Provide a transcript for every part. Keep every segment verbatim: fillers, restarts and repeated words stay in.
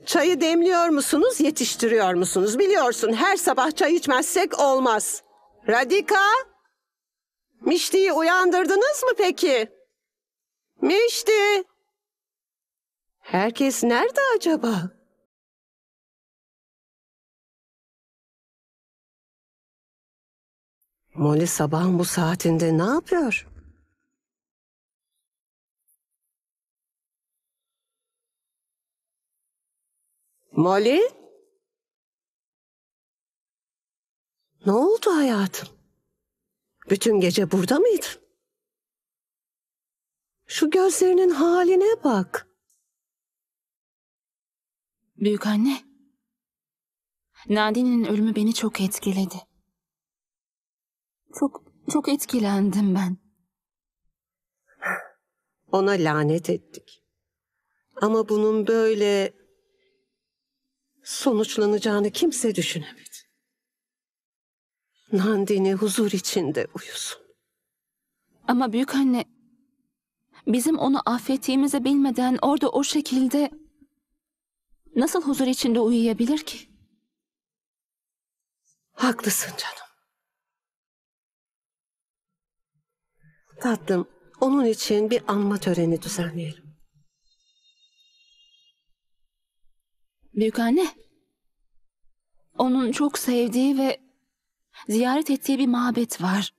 Çayı demliyor musunuz, yetiştiriyor musunuz? Biliyorsun her sabah çay içmezsek olmaz. Radika, Mişti'yi uyandırdınız mı peki? Mişti! Herkes nerede acaba? Molly sabahın bu saatinde ne yapıyor? Molly? Ne oldu hayatım? Bütün gece burada mıydın? Şu gözlerinin haline bak. Büyükanne, Nadine'nin ölümü beni çok etkiledi. Çok, çok etkilendim ben. Ona lanet ettik. Ama bunun böyle sonuçlanacağını kimse düşünemedi. Nandini huzur içinde uyusun. Ama büyükanne, bizim onu affettiğimizi bilmeden orada o şekilde nasıl huzur içinde uyuyabilir ki? Haklısın canım. Tatlım, onun için bir anma töreni düzenleyelim. Büyükanne, onun çok sevdiği ve ziyaret ettiği bir mabet var.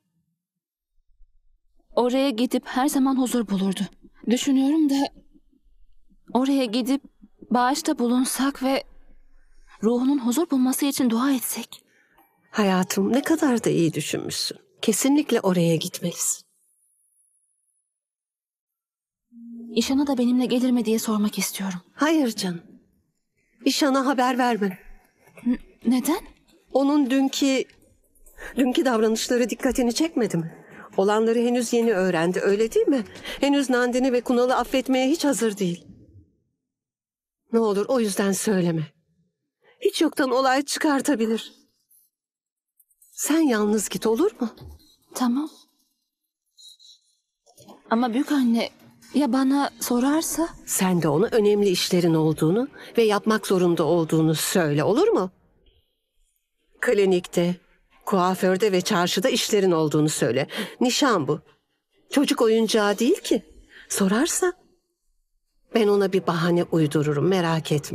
Oraya gidip her zaman huzur bulurdu. Düşünüyorum da oraya gidip bağışta bulunsak ve ruhunun huzur bulması için dua etsek. Hayatım, ne kadar da iyi düşünmüşsün. Kesinlikle oraya gitmelisin. İşan'a da benimle gelir mi diye sormak istiyorum. Hayır canım. İşan'a haber verme. N- neden? Onun dünkü, dünkü davranışları dikkatini çekmedi mi? Olanları henüz yeni öğrendi, öyle değil mi? Henüz Nandini ve Kunal'ı affetmeye hiç hazır değil. Ne olur o yüzden söyleme. Hiç yoktan olay çıkartabilir. Sen yalnız git, olur mu? Tamam. Ama büyükanne, ya bana sorarsa? Sen de ona önemli işlerin olduğunu ve yapmak zorunda olduğunu söyle, olur mu? Klinikte, kuaförde ve çarşıda işlerin olduğunu söyle. Nişan bu. Çocuk oyuncağı değil ki. Sorarsa ben ona bir bahane uydururum, merak etme.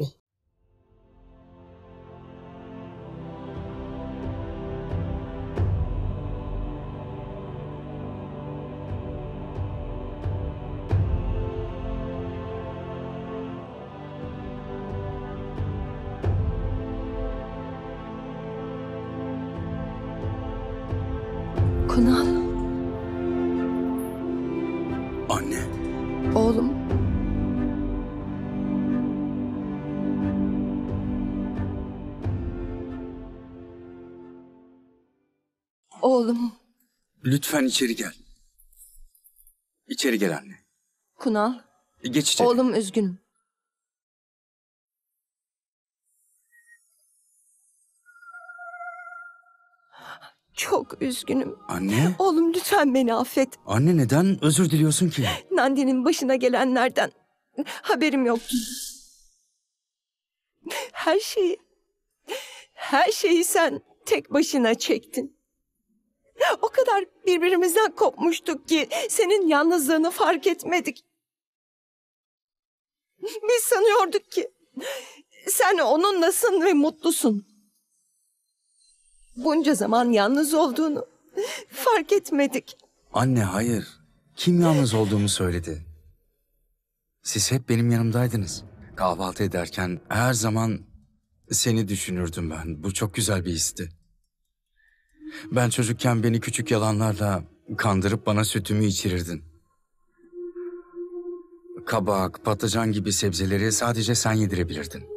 Kunal, Anne. oğlum. Oğlum, Lütfen içeri gel. İçeri gel anne. Kunal. Geç içeri. Oğlum üzgünüm. Çok üzgünüm. Anne. Oğlum lütfen beni affet. Anne neden özür diliyorsun ki? Nandi'nin başına gelenlerden haberim yoktu. Her şeyi, her şeyi sen tek başına çektin. O kadar birbirimizden kopmuştuk ki senin yalnızlığını fark etmedik. Biz sanıyorduk ki sen onunlasın ve mutlusun. Bunca zaman yalnız olduğunu fark etmedik. Anne hayır. Kim yalnız olduğumu söyledi. Siz hep benim yanımdaydınız. Kahvaltı ederken her zaman seni düşünürdüm ben. Bu çok güzel bir histi. Ben çocukken beni küçük yalanlarla kandırıp bana sütümü içirirdin. Kabak, patlıcan gibi sebzeleri sadece sen yedirebilirdin.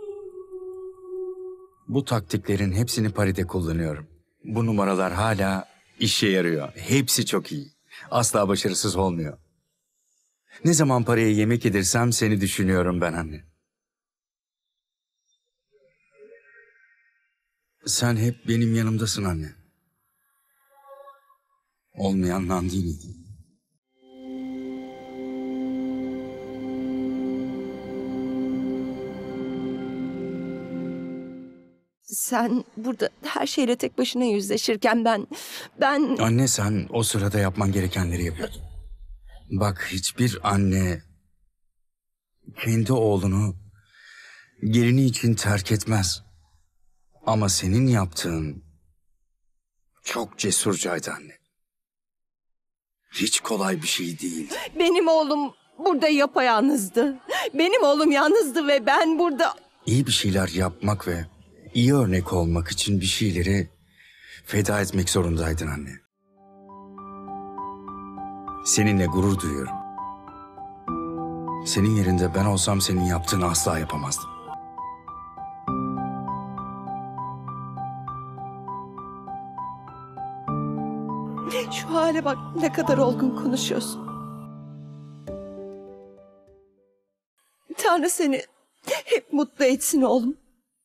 Bu taktiklerin hepsini Pari'de kullanıyorum. Bu numaralar hala işe yarıyor. Hepsi çok iyi. Asla başarısız olmuyor. Ne zaman Pari'ye yemek yedirsem seni düşünüyorum ben anne. Sen hep benim yanımdasın anne. Olmayan Nandini'ydi. Sen burada her şeyle tek başına yüzleşirken ben... Ben... Anne, sen o sırada yapman gerekenleri yapıyordun. Bak, hiçbir anne kendi oğlunu gelini için terk etmez. Ama senin yaptığın çok cesurcaydı anne. Hiç kolay bir şey değil. Benim oğlum burada yapayalnızdı. Benim oğlum yalnızdı ve ben burada... İyi bir şeyler yapmak ve iyi örnek olmak için bir şeyleri feda etmek zorundaydın anne. Seninle gurur duyuyorum. Senin yerinde ben olsam senin yaptığını asla yapamazdım. Şu hale bak, ne kadar olgun konuşuyorsun. Tanrı seni hep mutlu etsin oğlum.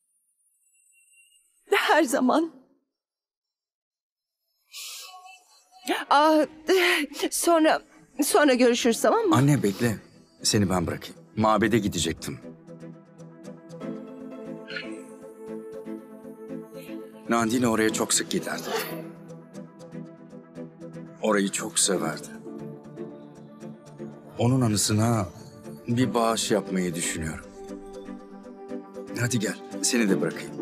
Her zaman. Aa, sonra sonra görüşürüz, tamam mı? Anne bekle. Seni ben bırakayım. Mabede gidecektim. Nandini oraya çok sık giderdi. Orayı çok severdi. Onun anısına bir bağış yapmayı düşünüyorum. Hadi gel, seni de bırakayım.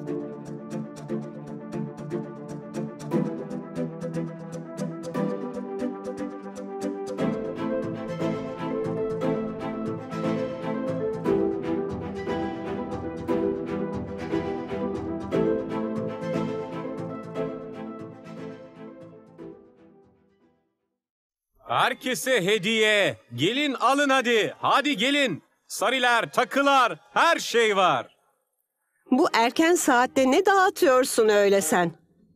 Herkese hediye. Gelin alın hadi. Hadi gelin. Sarılar, takılar, her şey var. Bu erken saatte ne dağıtıyorsun öyle sen?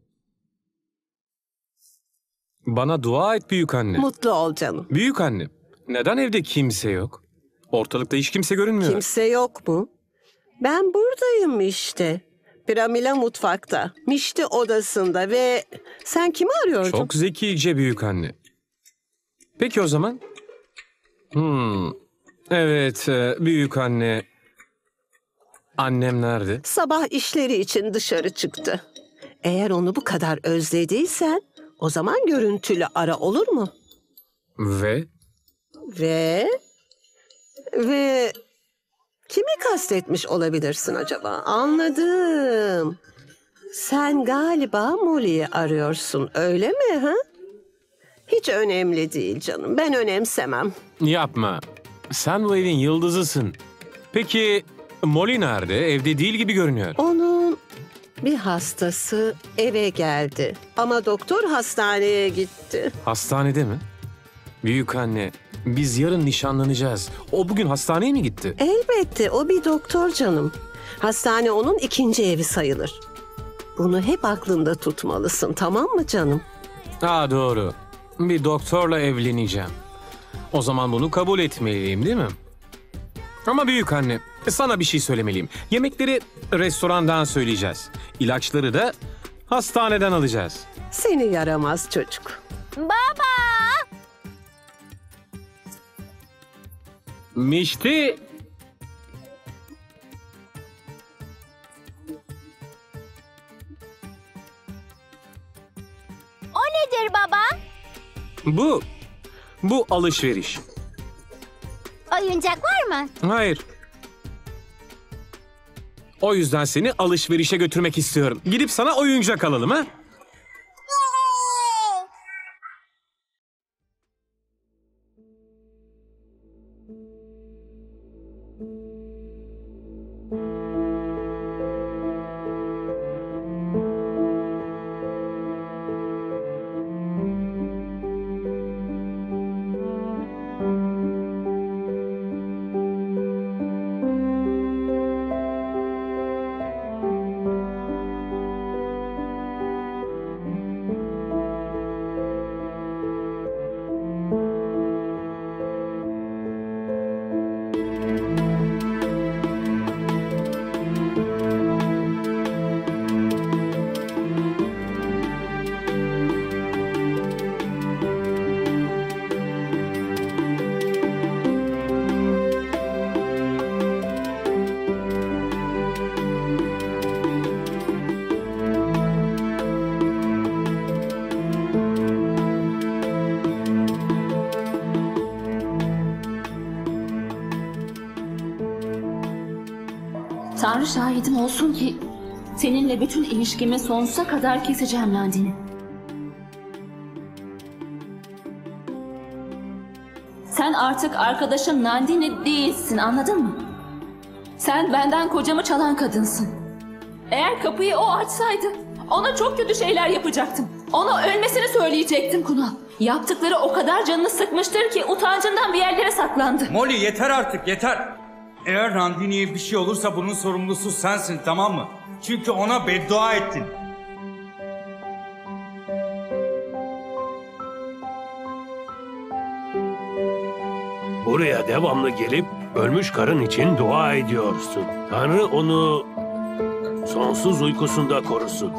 Bana dua et büyük anne. Mutlu ol canım. Büyük anne, neden evde kimse yok? Ortalıkta hiç kimse görünmüyor. Kimse yok mu? Ben buradayım işte. Pramila mutfakta, Mişti odasında ve sen kimi arıyordun? Çok zekice büyük anne. Peki o zaman. Hmm. Evet, e, büyük anne. Annem nerede? Sabah işleri için dışarı çıktı. Eğer onu bu kadar özlediysen o zaman görüntülü ara, olur mu? Ve? Ve... Ve... Kimi kastetmiş olabilirsin acaba? Anladım. Sen galiba Molly'yi arıyorsun, öyle mi ha? Hiç önemli değil canım. Ben önemsemem. Yapma. Sen bu evin yıldızısın. Peki Molly nerede? Evde değil gibi görünüyor. Onun bir hastası eve geldi. Ama doktor hastaneye gitti. Hastanede mi? Büyük anne, biz yarın nişanlanacağız. O bugün hastaneye mi gitti? Elbette, o bir doktor canım. Hastane onun ikinci evi sayılır. Bunu hep aklında tutmalısın, tamam mı canım? Ha, doğru. Bir doktorla evleneceğim. O zaman bunu kabul etmeliyim, değil mi? Ama büyük anne, sana bir şey söylemeliyim. Yemekleri restorandan söyleyeceğiz. İlaçları da hastaneden alacağız. Seni yaramaz çocuk. Mişti. Nedir baba? Bu, bu alışveriş. Oyuncak var mı? Hayır. O yüzden seni alışverişe götürmek istiyorum. Gidip sana oyuncak alalım ha? Tanrı şahidim olsun ki seninle bütün ilişkimi sonsuza kadar keseceğim Nandini. Sen artık arkadaşım Nandini değilsin, anladın mı? Sen benden kocamı çalan kadınsın. Eğer kapıyı o açsaydı ona çok kötü şeyler yapacaktım. Ona ölmesini söyleyecektim Kunal. Yaptıkları o kadar canını sıkmıştır ki utancından bir yerlere saklandı. Molly yeter artık yeter. Eğer Nandini'ye bir şey olursa bunun sorumlusu sensin, tamam mı? Çünkü ona beddua ettin. Buraya devamlı gelip ölmüş karın için dua ediyorsun. Tanrı onu sonsuz uykusunda korusun.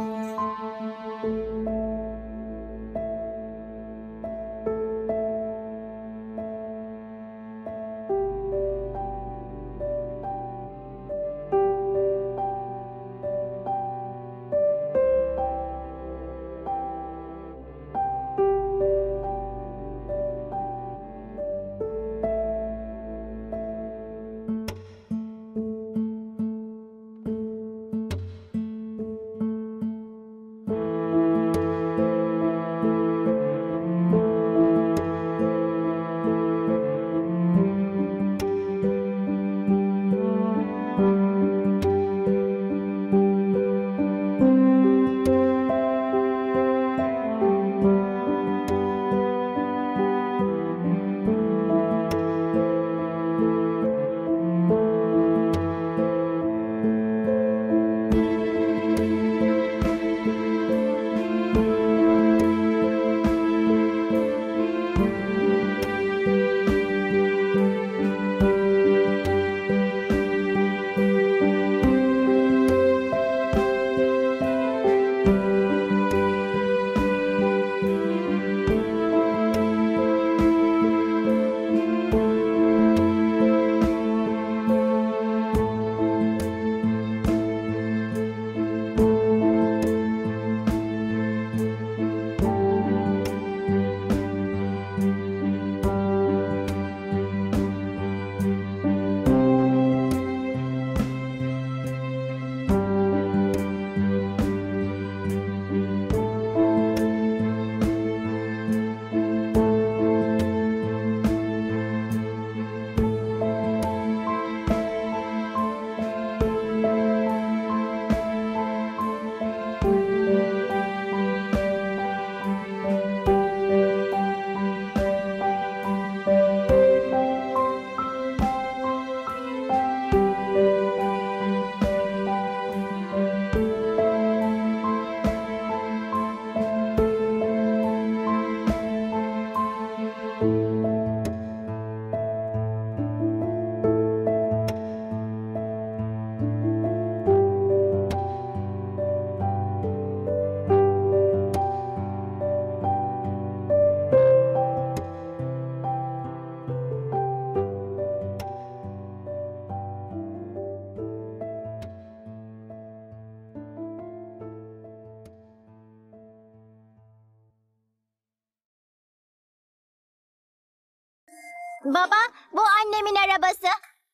Baba, bu annemin arabası.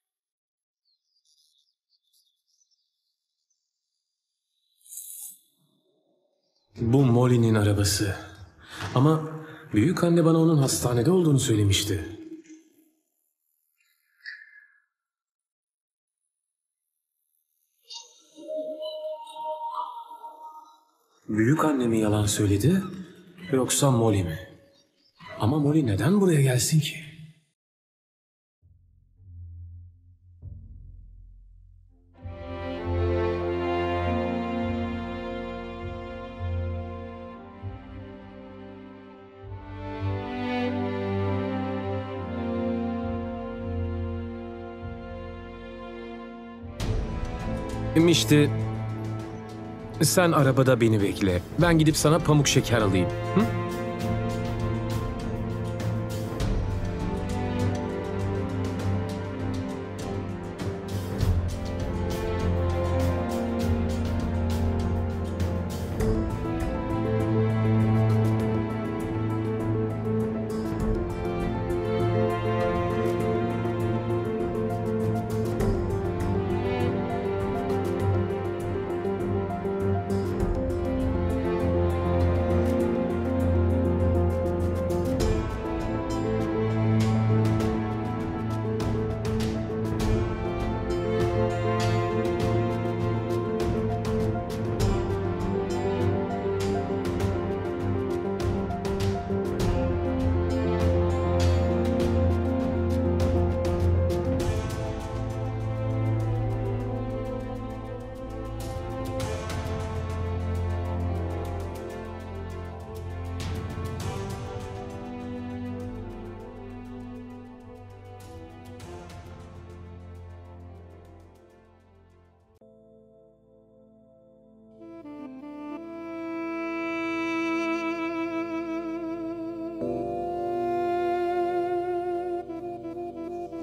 Bu Molly'nin arabası. Ama büyük anne bana onun hastanede olduğunu söylemişti. Büyük anne mi yalan söyledi yoksa Molly mi? Ama Molly neden buraya gelsin ki? İşte sen arabada beni bekle. Ben gidip sana pamuk şeker alayım. Hı?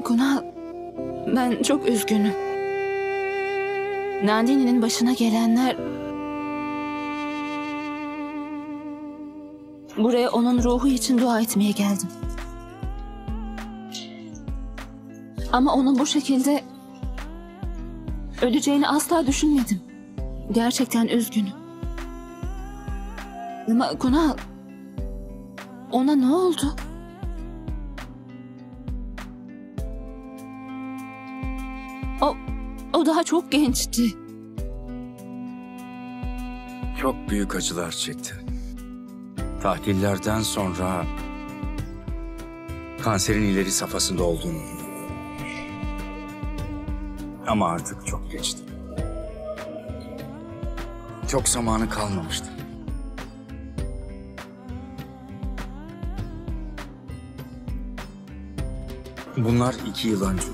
Kunal, ben çok üzgünüm. Nandini'nin başına gelenler... Buraya onun ruhu için dua etmeye geldim. Ama onun bu şekilde öleceğini asla düşünmedim. Gerçekten üzgünüm. Ama Kunal, ona ne oldu? O, o daha çok gençti. Çok büyük acılar çekti. Tahlillerden sonra kanserin ileri safhasında olduğunu. Ama artık çok geçti. Çok zamanı kalmamıştı. Bunlar iki yıl önce.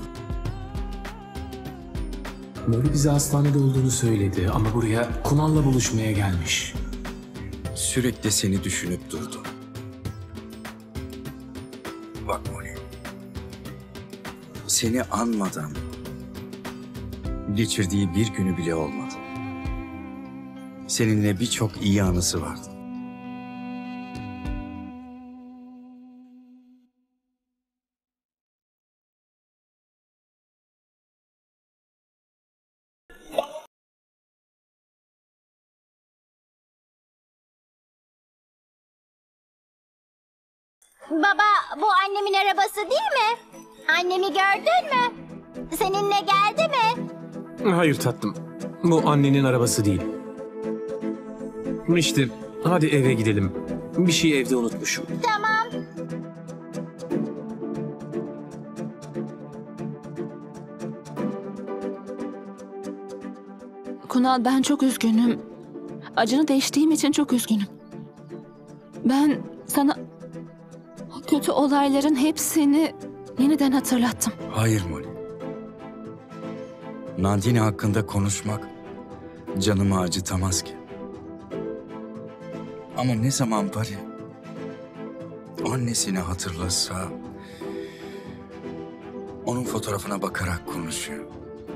Nuri bize hastanede olduğunu söyledi ama buraya Kunal'la buluşmaya gelmiş. Sürekli seni düşünüp durdu. Bak Molly, seni anmadan geçirdiği bir günü bile olmadı. Seninle birçok iyi anısı vardı. Baba, bu annemin arabası değil mi? Annemi gördün mü? Seninle geldi mi? Hayır tatlım. Bu annenin arabası değil. İşte hadi eve gidelim. Bir şey evde unutmuşum. Tamam. Kunal, ben çok üzgünüm. Acını değiştiğim için çok üzgünüm. Ben sana kötü olayların hepsini yeniden hatırlattım. Hayır Molly. Nandini hakkında konuşmak canımı acıtamaz ki. Ama ne zaman Pari annesini hatırlasa onun fotoğrafına bakarak konuşuyor.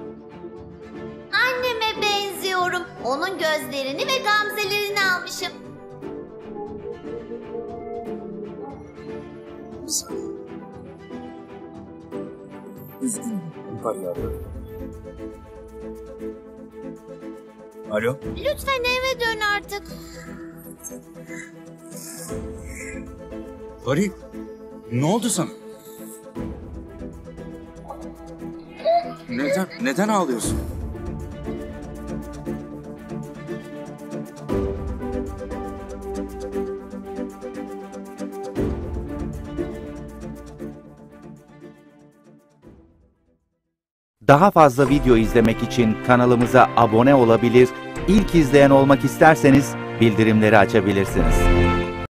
Anneme benziyorum. Onun gözlerini ve gamzelerini almışım. Üzgünüm. Pari arıyor. Alo? Lütfen eve dön artık. Pari, ne oldu sana? Neden, neden ağlıyorsun? Daha fazla video izlemek için kanalımıza abone olabilir, ilk izleyen olmak isterseniz bildirimleri açabilirsiniz.